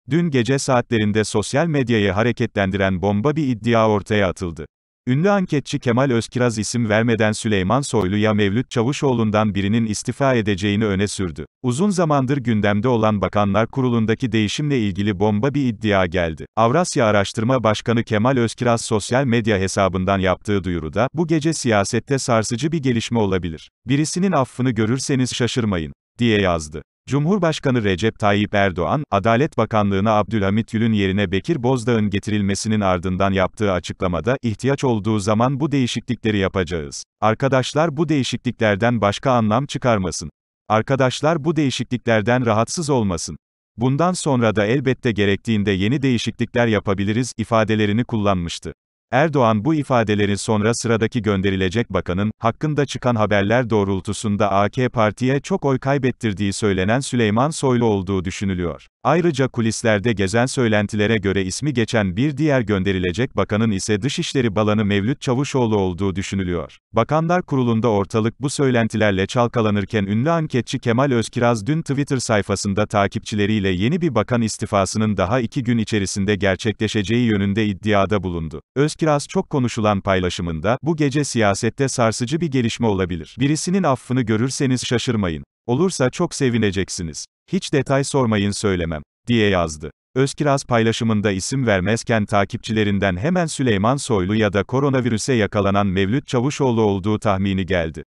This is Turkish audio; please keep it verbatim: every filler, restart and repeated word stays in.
Dün gece saatlerinde sosyal medyayı hareketlendiren bomba bir iddia ortaya atıldı. Ünlü anketçi Kemal Özkiraz isim vermeden Süleyman Soylu'ya Mevlüt Çavuşoğlu'ndan birinin istifa edeceğini öne sürdü. Uzun zamandır gündemde olan Bakanlar Kurulu'ndaki değişimle ilgili bomba bir iddia geldi. Avrasya Araştırma Başkanı Kemal Özkiraz sosyal medya hesabından yaptığı duyuruda, bu gece siyasette sarsıcı bir gelişme olabilir. Birisinin affını görürseniz şaşırmayın, diye yazdı. Cumhurbaşkanı Recep Tayyip Erdoğan, Adalet Bakanlığı'na Abdülhamit Gül'ün yerine Bekir Bozdağ'ın getirilmesinin ardından yaptığı açıklamada, ihtiyaç olduğu zaman bu değişiklikleri yapacağız. Arkadaşlar bu değişikliklerden başka anlam çıkarmasın. Arkadaşlar bu değişikliklerden rahatsız olmasın. Bundan sonra da elbette gerektiğinde yeni değişiklikler yapabiliriz, ifadelerini kullanmıştı. Erdoğan bu ifadeleri sonra sıradaki gönderilecek bakanın, hakkında çıkan haberler doğrultusunda A K Parti'ye çok oy kaybettirdiği söylenen Süleyman Soylu olduğu düşünülüyor. Ayrıca kulislerde gezen söylentilere göre ismi geçen bir diğer gönderilecek bakanın ise Dışişleri Bakanı Mevlüt Çavuşoğlu olduğu düşünülüyor. Bakanlar Kurulu'nda ortalık bu söylentilerle çalkalanırken ünlü anketçi Kemal Özkiraz dün Twitter sayfasında takipçileriyle yeni bir bakan istifasının daha iki gün içerisinde gerçekleşeceği yönünde iddiada bulundu. Özkiraz çok konuşulan paylaşımında, bu gece siyasette sarsıcı bir gelişme olabilir. Birisinin affını görürseniz şaşırmayın. Olursa çok sevineceksiniz. Hiç detay sormayın söylemem, diye yazdı. Özkiraz paylaşımında isim vermezken takipçilerinden hemen Süleyman Soylu ya da koronavirüse yakalanan Mevlüt Çavuşoğlu olduğu tahmini geldi.